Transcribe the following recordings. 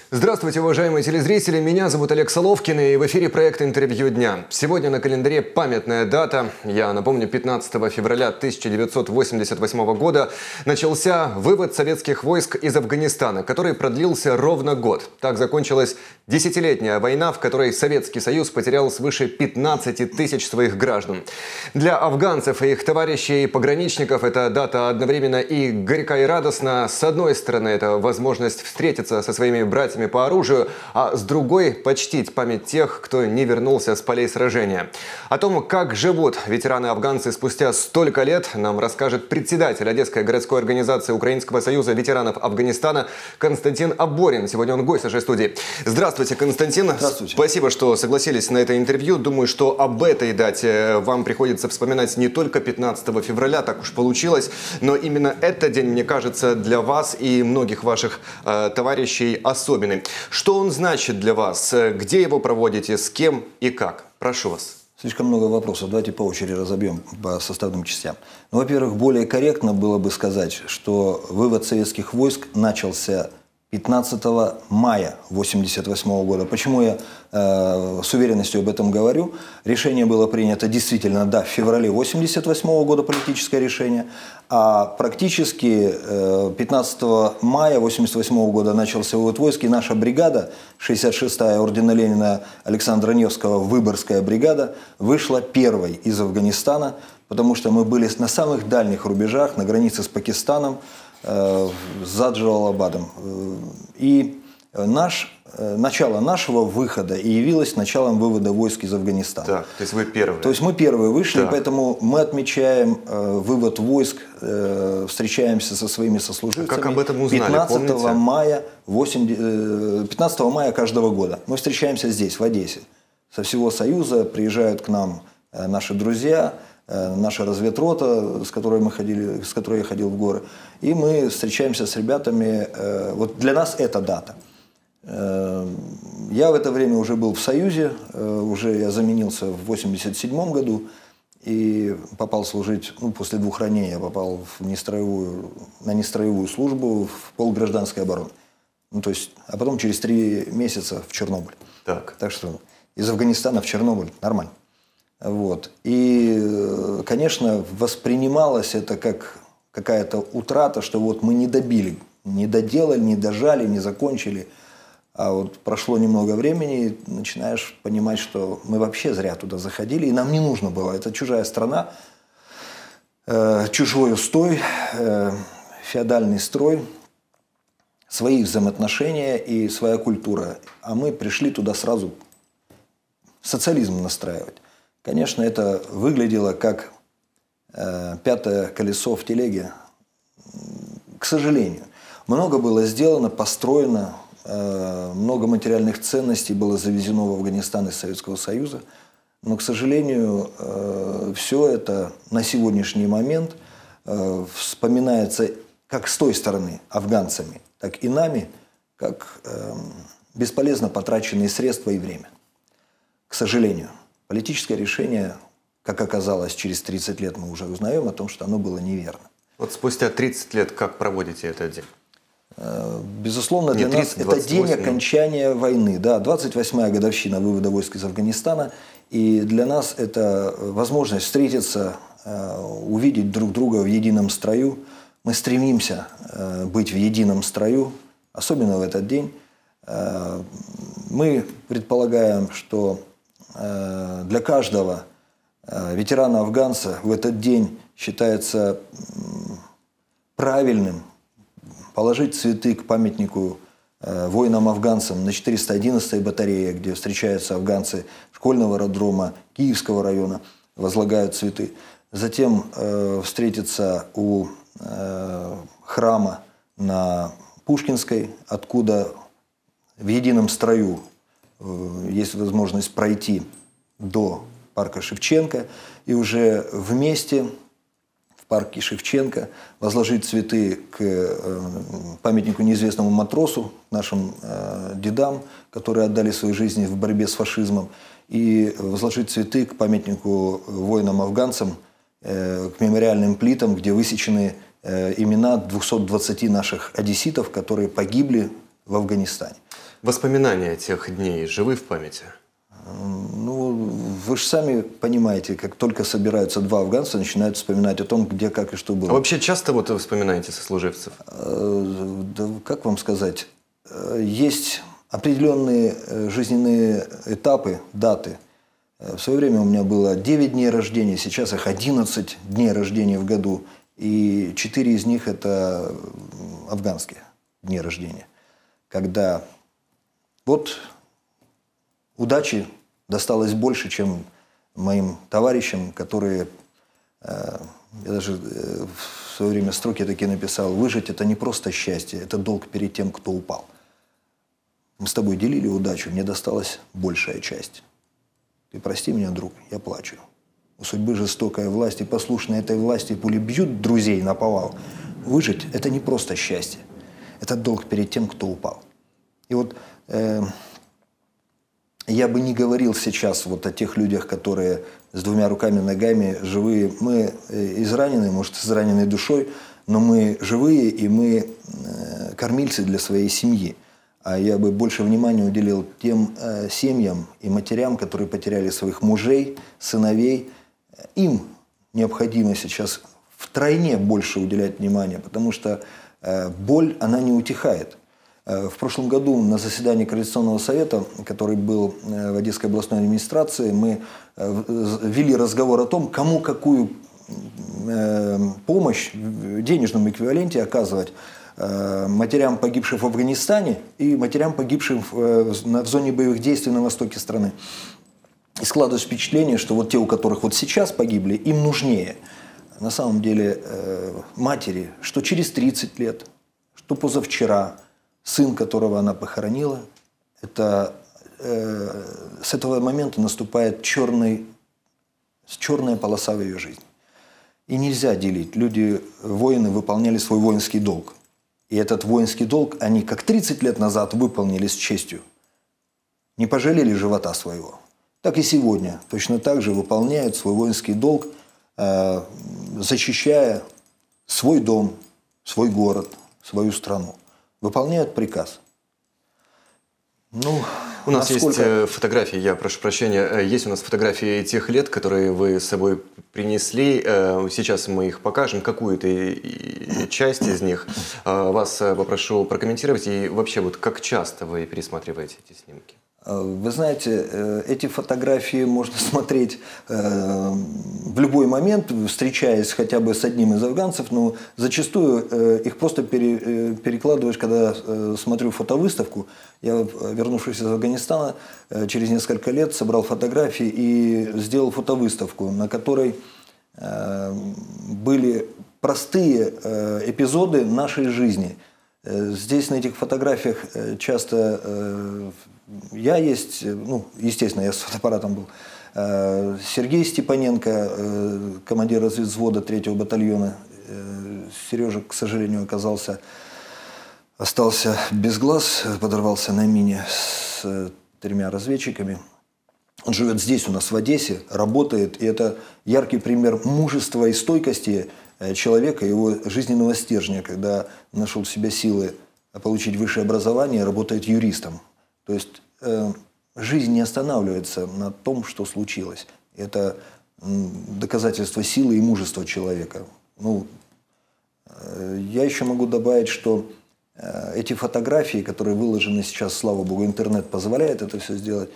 Здравствуйте, уважаемые телезрители. Меня зовут Олег Соловкин, и в эфире проект «Интервью дня». Сегодня на календаре памятная дата. Я напомню, 15 февраля 1988 года начался вывод советских войск из Афганистана, который продлился ровно год. Так закончилась десятилетняя война, в которой Советский Союз потерял свыше 15 тысяч своих граждан. Для афганцев и их товарищей пограничников эта дата одновременно и горька, и радостна. С одной стороны, это возможность встретиться со своими братьями по оружию, а с другой – почтить память тех, кто не вернулся с полей сражения. О том, как живут ветераны-афганцы спустя столько лет, нам расскажет председатель Одесской городской организации Украинского союза ветеранов Афганистана Константин Аборин. Сегодня он гость нашей студии. Здравствуйте, Константин. Здравствуйте. Спасибо, что согласились на это интервью. Думаю, что об этой дате вам приходится вспоминать не только 15 февраля, так уж получилось, но именно этот день, мне кажется, для вас и многих ваших товарищей особенный. Что он значит для вас? Где его проводите? С кем и как? Прошу вас. Слишком много вопросов. Давайте по очереди разобьем по составным частям. Ну, во-первых, более корректно было бы сказать, что вывод советских войск начался 15 мая 1988 года. Почему я с уверенностью об этом говорю? Решение было принято действительно, да, в феврале 1988 года, политическое решение, а практически 15 мая 1988 года начался вывод войск, и наша бригада, 66-я ордена Ленина Александра Невского, Выборгская бригада, вышла первой из Афганистана, потому что мы были на самых дальних рубежах, на границе с Пакистаном, за Джалалабадом. И начало нашего выхода и явилось началом вывода войск из Афганистана. Так, то есть вы первые. То есть мы первые вышли, так. Поэтому мы отмечаем вывод войск, встречаемся со своими сослуживцами. Как об этом узнали, 15 мая каждого года. Мы встречаемся здесь, в Одессе. Со всего Союза приезжают к нам наши друзья, наша разведрота, с которой я ходил в горы. И мы встречаемся с ребятами. Вот для нас это дата. Я в это время уже был в Союзе, уже я заменился в 1987 году и попал служить, после 2 ранений я попал на нестроевую службу в полгражданской обороны. А потом через 3 месяца в Чернобыль. Так что из Афганистана в Чернобыль нормально. Вот. И, конечно, воспринималось это как какая-то утрата, что вот мы не добили, не доделали, не дожали, не закончили. А вот прошло немного времени, и начинаешь понимать, что мы вообще зря туда заходили, и нам не нужно было. Это чужая страна, чужой устой, феодальный строй, свои взаимоотношения и своя культура. А мы пришли туда сразу социализм настраивать. Конечно, это выглядело как 5-е колесо в телеге. К сожалению, много было сделано, построено, много материальных ценностей было завезено в Афганистан из Советского Союза. Но, к сожалению, все это на сегодняшний момент вспоминается как с той стороны афганцами, так и нами, как бесполезно потраченные средства и время. К сожалению. Политическое решение, как оказалось, через 30 лет мы уже узнаем о том, что оно было неверно. Вот спустя 30 лет как проводите этот день? Безусловно, для нас это день окончания войны. Да, 28-я годовщина вывода войск из Афганистана. И для нас это возможность встретиться, увидеть друг друга в едином строю. Мы стремимся быть в едином строю, особенно в этот день. Мы предполагаем, что для каждого ветерана-афганца в этот день считается правильным положить цветы к памятнику воинам-афганцам на 411-й батарее, где встречаются афганцы школьного аэродрома, Киевского района, возлагают цветы. Затем встретиться у храма на Пушкинской, откуда в едином строю есть возможность пройти до парка Шевченко и уже вместе в парке Шевченко возложить цветы к памятнику неизвестному матросу, нашим дедам, которые отдали свои жизни в борьбе с фашизмом, и возложить цветы к памятнику воинам-афганцам, к мемориальным плитам, где высечены имена 220 наших одесситов, которые погибли в Афганистане. Воспоминания тех дней живы в памяти? Ну, вы же сами понимаете, как только собираются два афганца, начинают вспоминать о том, где, как и что было. А вообще часто вот вы вспоминаете сослуживцев? Да, как вам сказать? Есть определенные жизненные этапы, даты. В свое время у меня было 9 дней рождения, сейчас их 11 дней рождения в году. И 4 из них это афганские дни рождения. Когда вот удачи досталось больше, чем моим товарищам, которые, я даже в свое время строки такие написал: выжить – это не просто счастье, это долг перед тем, кто упал. Мы с тобой делили удачу, мне досталась большая часть. Ты прости меня, друг, я плачу. У судьбы жестокая власть, и послушные этой власти пули бьют друзей наповал. Выжить – это не просто счастье, это долг перед тем, кто упал. И вот я бы не говорил сейчас вот о тех людях, которые с двумя руками, ногами, живые. Мы изранены, может, израненной душой, но мы живые, и мы кормильцы для своей семьи. А я бы больше внимания уделил тем семьям и матерям, которые потеряли своих мужей, сыновей. Им необходимо сейчас втройне больше уделять внимания, потому что боль, она не утихает. В прошлом году на заседании Координационного совета, который был в Одесской областной администрации, мы вели разговор о том, кому какую помощь в денежном эквиваленте оказывать матерям, погибших в Афганистане, и матерям, погибших в зоне боевых действий на востоке страны. И складывается впечатление, что вот те, у которых вот сейчас погибли, им нужнее. На самом деле матери, что через 30 лет, что позавчера, сын, которого она похоронила, это, с этого момента наступает черная полоса в ее жизни. И нельзя делить. Люди, воины, выполняли свой воинский долг. И этот воинский долг они как 30 лет назад выполнили с честью. Не пожалели живота своего. Так и сегодня точно так же выполняют свой воинский долг, защищая свой дом, свой город, свою страну. Выполняют приказ. Ну, у нас есть фотографии, я прошу прощения, есть у нас фотографии тех лет, которые вы с собой принесли. Сейчас мы их покажем, какую-то часть из них. Вас попрошу прокомментировать. И вообще, вот как часто вы пересматриваете эти снимки? Вы знаете, эти фотографии можно смотреть в любой момент, встречаясь хотя бы с одним из афганцев, но зачастую их просто перекладываешь, когда смотрю фотовыставку. Я, вернувшись из Афганистана, через несколько лет собрал фотографии и сделал фотовыставку, на которой были простые эпизоды нашей жизни. Здесь на этих фотографиях часто я есть, ну, естественно, я с фотоаппаратом был, Сергей Степаненко, командир разведвзвода 3-го батальона. Сережа, к сожалению, остался без глаз, подорвался на мине с 3 разведчиками. Он живет здесь у нас, в Одессе, работает, и это яркий пример мужества и стойкости человека, его жизненного стержня, когда нашел в себе силы получить высшее образование, работает юристом. То есть жизнь не останавливается на том, что случилось. Это доказательство силы и мужества человека. Ну, я еще могу добавить, что эти фотографии, которые выложены сейчас, слава богу, интернет позволяет это все сделать,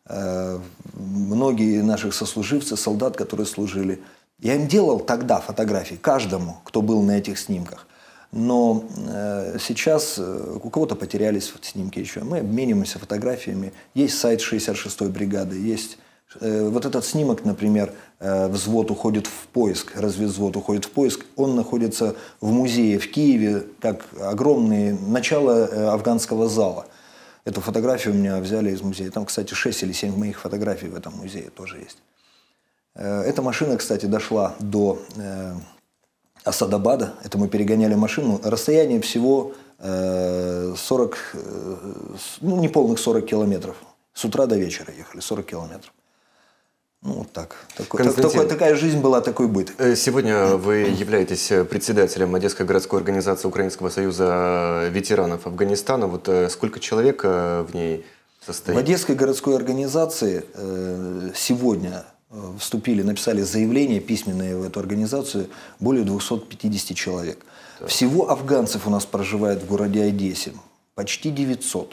многие наших сослуживцы, солдат, которые служили, я им делал тогда фотографии, каждому, кто был на этих снимках. Но сейчас у кого-то потерялись снимки еще. Мы обмениваемся фотографиями. Есть сайт 66-й бригады. Есть вот этот снимок, например, взвод уходит в поиск, разведвзвод уходит в поиск. Он находится в музее в Киеве, как огромное начало афганского зала. Эту фотографию у меня взяли из музея. Там, кстати, 6 или 7 моих фотографий в этом музее тоже есть. Эта машина, кстати, дошла до Асадабада, это мы перегоняли машину, расстояние всего 40, ну, неполных 40 километров. С утра до вечера ехали, 40 километров. Ну, вот так. Константин, такая жизнь была, такой быт. Сегодня вы являетесь председателем Одесской городской организации Украинского союза ветеранов Афганистана. Вот сколько человек в ней состоит? В Одесской городской организации сегодня написали заявление письменное в эту организацию более 250 человек. Да. Всего афганцев у нас проживает в городе Одессе почти 900.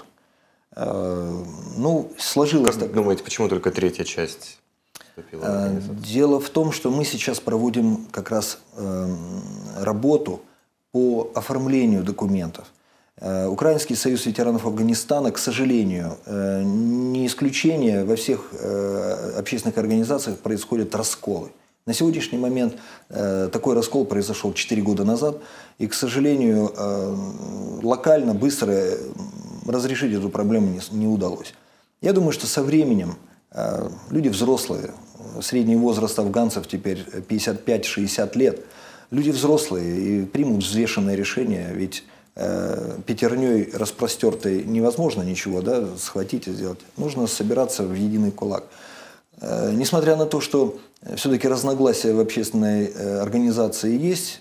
Ну, сложилось как так. Думаете, почему только третья часть? Дело в том, что мы сейчас проводим как раз работу по оформлению документов. Украинский союз ветеранов Афганистана, к сожалению, не исключение, во всех общественных организациях происходят расколы. На сегодняшний момент такой раскол произошел 4 года назад, и, к сожалению, локально, быстро разрешить эту проблему не удалось. Я думаю, что со временем люди взрослые, средний возраст афганцев теперь 55-60 лет, люди взрослые и примут взвешенное решение, ведь пятерней распростертой невозможно ничего, да, схватить и сделать. Нужно собираться в единый кулак. Несмотря на то, что все-таки разногласия в общественной организации есть,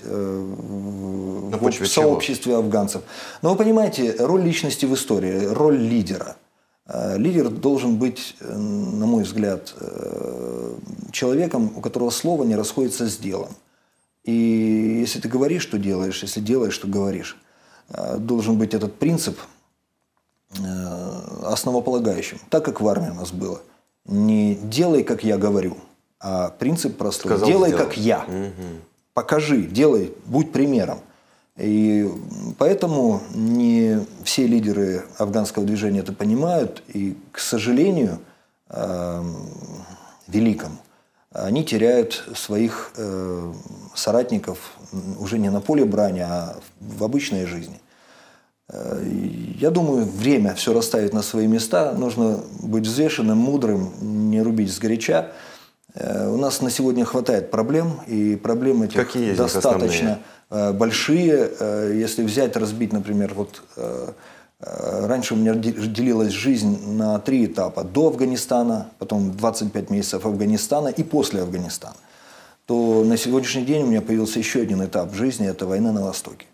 в сообществе афганцев. Но вы понимаете, роль личности в истории, роль лидера. Лидер должен быть, на мой взгляд, человеком, у которого слово не расходится с делом. И если ты говоришь, что делаешь, если делаешь, что говоришь, должен быть этот принцип основополагающим, так как в армии у нас было. Не делай, как я говорю, а принцип простой. Сказал, делай, сделал. как я. Покажи, делай, будь примером. И поэтому не все лидеры афганского движения это понимают. И, к сожалению, великому, они теряют своих соратников уже не на поле брани, а в обычной жизни. Я думаю, время все расставит на свои места. Нужно быть взвешенным, мудрым, не рубить сгоряча. У нас на сегодня хватает проблем, и проблемы этих достаточно большие. Если взять, разбить, например, вот раньше у меня делилась жизнь на 3 этапа. До Афганистана, потом 25 месяцев Афганистана и после Афганистана. То на сегодняшний день у меня появился еще один этап в жизни – это война на Востоке.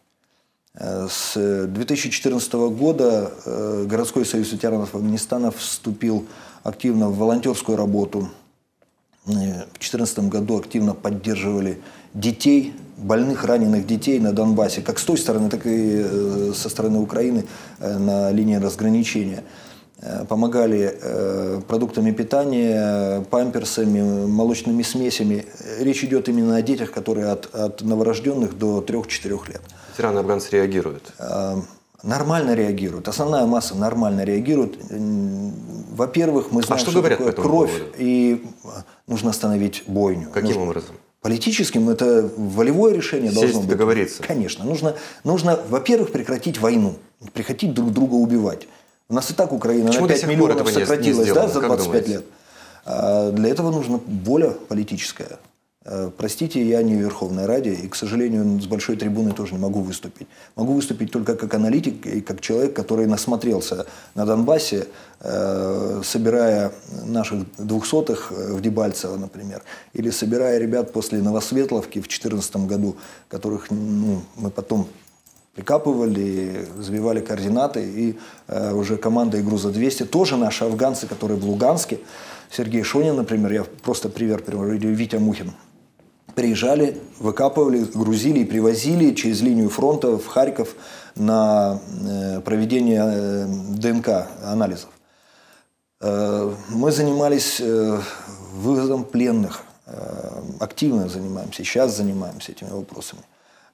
С 2014 года Городской союз ветеранов Афганистана вступил активно в волонтерскую работу. В 2014 году активно поддерживали детей, больных, раненых детей на Донбассе, как с той стороны, так и со стороны Украины на линии разграничения. Помогали продуктами питания, памперсами, молочными смесями. Речь идет именно о детях, которые от новорожденных до 3-4 лет. Ветераны афганцы реагируют? Нормально реагируют. Основная масса нормально реагирует. Во-первых, мы знаем, что такое кровь, и нужно остановить бойню. Каким образом? Политическим это волевое решение должно быть. Договориться. Конечно. Нужно, во-первых, прекратить войну, прекратить друг друга убивать. У нас и так Украина на 5 миллионов сократилась, да, за 25 лет. Для этого нужна воля политическая. Простите, я не в Верховной Раде, и, к сожалению, с большой трибуны тоже не могу выступить. Могу выступить только как аналитик и как человек, который насмотрелся на Донбассе, собирая наших 200-х в Дебальцево, например, или собирая ребят после Новосветловки в 2014 году, которых мы потом прикапывали, забивали координаты, и уже командой «Груза-200», тоже наши афганцы, которые в Луганске, Сергей Шонин, например, я просто пример привожу, Витя Мухин, приезжали, выкапывали, грузили и привозили через линию фронта в Харьков на проведение ДНК-анализов. Мы занимались вывозом пленных, активно занимаемся, сейчас занимаемся этими вопросами.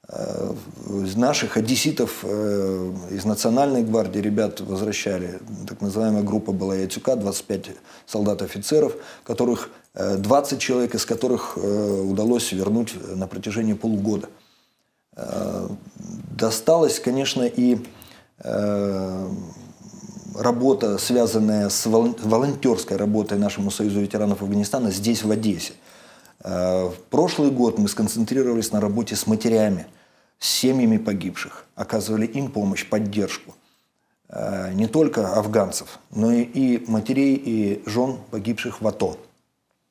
Наших одесситов из Национальной гвардии ребят возвращали. Так называемая группа была Яцюка, 25 солдат-офицеров, которых 20 человек, из которых удалось вернуть на протяжении полугода. Досталась, конечно, и работа, связанная с волонтерской работой нашему Союзу ветеранов Афганистана здесь, в Одессе. В прошлый год мы сконцентрировались на работе с матерями, с семьями погибших, оказывали им помощь, поддержку. Не только афганцев, но и матерей и жен погибших в АТО.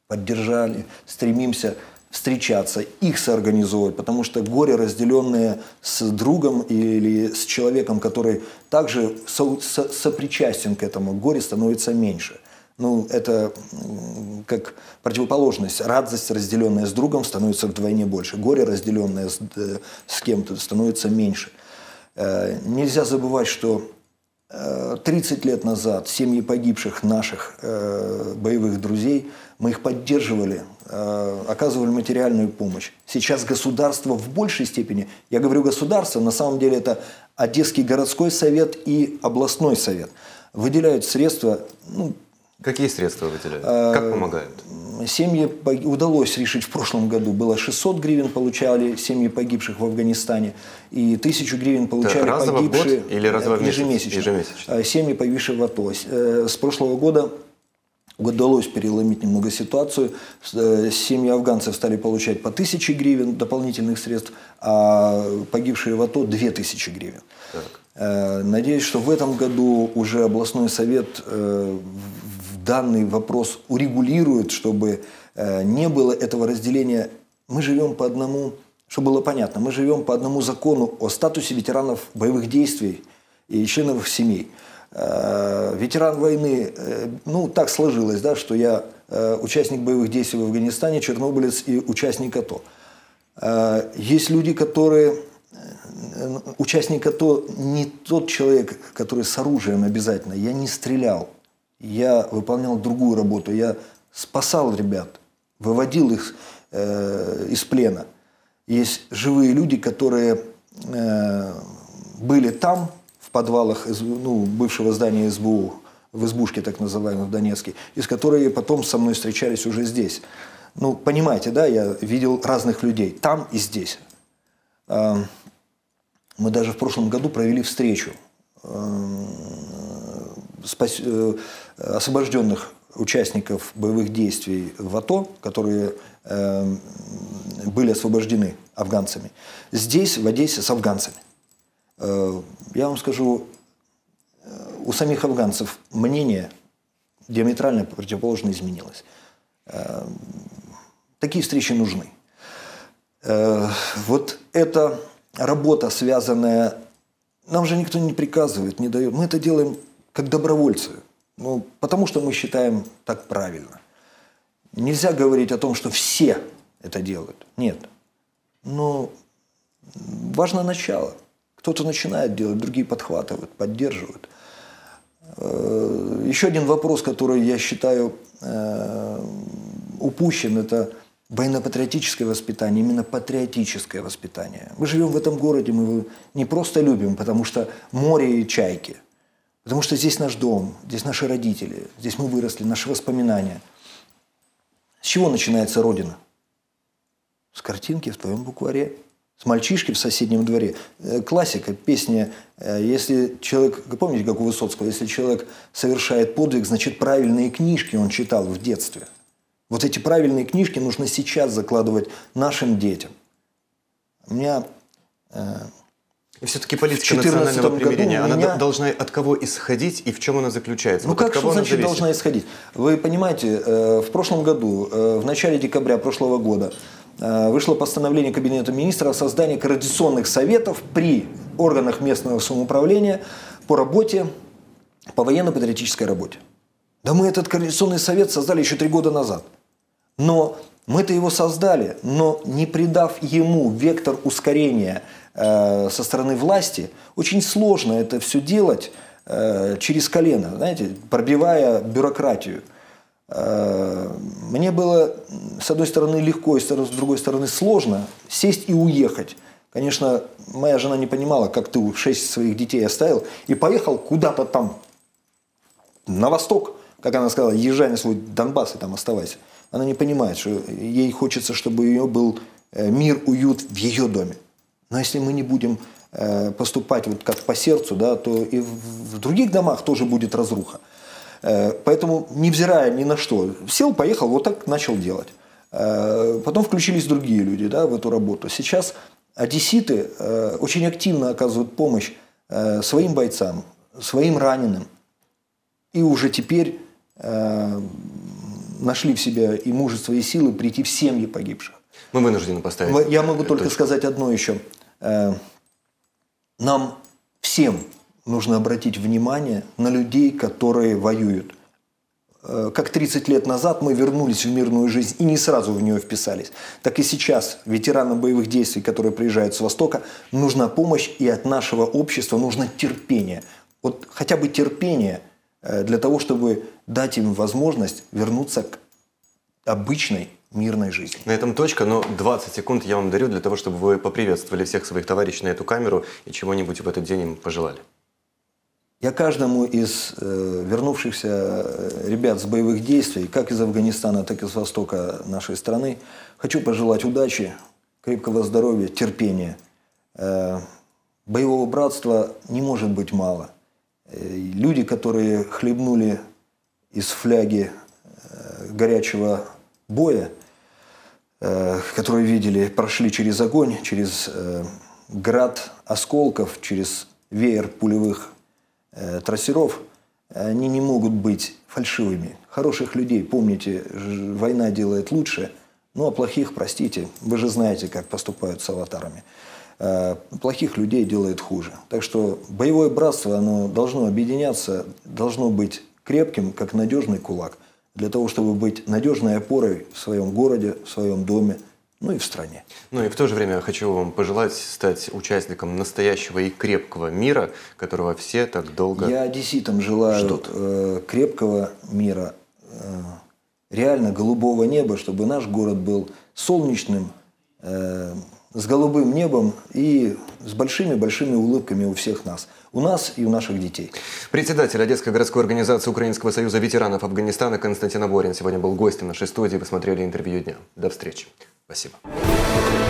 поддержали, стремимся встречаться, их соорганизовывать, потому что горе, разделенное с другом или с человеком, который также сопричастен к этому, горе становится меньше. Ну, это как противоположность. Радость, разделенная с другом, становится вдвойне больше. Горе, разделенное с кем-то, становится меньше. Нельзя забывать, что 30 лет назад семьи погибших наших боевых друзей, мы их поддерживали, оказывали материальную помощь. Сейчас государство в большей степени, я говорю государство, на самом деле это Одесский городской совет и областной совет, выделяют средства. Ну, какие средства выделяют? Как помогают? Семьи удалось решить в прошлом году. Было 600 гривен получали семьи погибших в Афганистане. И 1000 гривен получали погибшие в год или разово в месяц? Ежемесячно. Семьи погибших в АТО. С прошлого года удалось переломить немного ситуацию. Семьи афганцев стали получать по 1000 гривен дополнительных средств, а погибшие в АТО 2000 гривен. Так. Надеюсь, что в этом году уже областной совет данный вопрос урегулирует, чтобы не было этого разделения. Мы живем по одному, чтобы было понятно, мы живем по одному закону о статусе ветеранов боевых действий и членов их семей. Ветеран войны, ну так сложилось, да, что я участник боевых действий в Афганистане, чернобылец и участник АТО. Есть люди, которые... Участник АТО не тот человек, который с оружием обязательно. Я не стрелял. Я выполнял другую работу. Я спасал ребят, выводил их из плена. Есть живые люди, которые были там, в подвалах бывшего здания СБУ, в избушке так называемой в Донецке, из которых потом со мной встречались уже здесь. Ну, понимаете, да, я видел разных людей там и здесь. Мы даже в прошлом году провели встречу освобожденных участников боевых действий в АТО, которые были освобождены афганцами, здесь, в Одессе, с афганцами. Я вам скажу, у самих афганцев мнение диаметрально противоположно изменилось. Такие встречи нужны. Вот эта работа, связанная... Нам же никто не приказывает, не дает. Мы это делаем как добровольцы. Ну, потому что мы считаем так правильно. Нельзя говорить о том, что все это делают. Нет. Но важно начало. Кто-то начинает делать, другие подхватывают, поддерживают. Еще один вопрос, который я считаю упущен, это военно-патриотическое воспитание, именно патриотическое воспитание. Мы живем в этом городе, мы его не просто любим, потому что море и чайки. Потому что здесь наш дом, здесь наши родители, здесь мы выросли, наши воспоминания. С чего начинается Родина? С картинки в твоем букваре, с мальчишки в соседнем дворе. Классика, песня. Если человек, помните, как у Высоцкого, если человек совершает подвиг, значит, правильные книжки он читал в детстве. Вот эти правильные книжки нужно сейчас закладывать нашим детям. У меня... И все-таки политика национального примирения, она должна от кого исходить и в чем она заключается? Ну, вот как, что значит должна исходить? Вы понимаете, в прошлом году, в начале декабря прошлого года, вышло постановление Кабинета министров о создании координационных советов при органах местного самоуправления по работе, по военно-патриотической работе. Да мы этот координационный совет создали еще 3 года назад. Но мы-то его создали, но не придав ему вектор ускорения со стороны власти, очень сложно это все делать через колено, знаете, пробивая бюрократию. Мне было, с одной стороны, легко, и с другой стороны, сложно сесть и уехать. Конечно, моя жена не понимала, как ты 6 своих детей оставил и поехал куда-то там, на восток, как она сказала, езжай на свой Донбасс и там оставайся. Она не понимает, что ей хочется, чтобы у нее был мир, уют в ее доме. Но если мы не будем поступать вот как по сердцу, да, то и в других домах тоже будет разруха. Поэтому, невзирая ни на что, сел, поехал, вот так начал делать. Потом включились другие люди, да, в эту работу. Сейчас одесситы очень активно оказывают помощь своим бойцам, своим раненым. И уже теперь нашли в себе и мужество, и силы прийти в семьи погибших. Мы вынуждены поставить. Я могу только точку. сказать одно еще. Нам всем нужно обратить внимание на людей, которые воюют. Как 30 лет назад мы вернулись в мирную жизнь и не сразу в нее вписались, так и сейчас ветеранам боевых действий, которые приезжают с Востока, нужна помощь, и от нашего общества нужно терпение. Вот хотя бы терпение для того, чтобы дать им возможность вернуться к обычной мирной жизни. На этом точка, но 20 секунд я вам дарю для того, чтобы вы поприветствовали всех своих товарищей на эту камеру и чего-нибудь в этот день им пожелали. Я каждому из вернувшихся ребят с боевых действий, как из Афганистана, так и с востока нашей страны, хочу пожелать удачи, крепкого здоровья, терпения. Боевого братства не может быть мало. Люди, которые хлебнули из фляги горячего боя, которые видели, прошли через огонь, через град осколков, через веер пулевых трассеров, они не могут быть фальшивыми. Хороших людей, помните, война делает лучше, ну а плохих, простите, вы же знаете, как поступают с аватарами. Плохих людей делает хуже. Так что боевое братство, оно должно объединяться, должно быть крепким, как надежный кулак, для того, чтобы быть надежной опорой в своем городе, в своем доме, ну и в стране. Ну и в то же время хочу вам пожелать стать участником настоящего и крепкого мира, которого все так долго Я одесситам желаю крепкого мира, реально голубого неба, чтобы наш город был солнечным, с голубым небом и с большими-большими улыбками у всех нас. У нас и у наших детей. Председатель Одесской городской организации Украинского союза ветеранов Афганистана Константин Аборин сегодня был гостем нашей студии. Вы смотрели интервью дня. До встречи. Спасибо.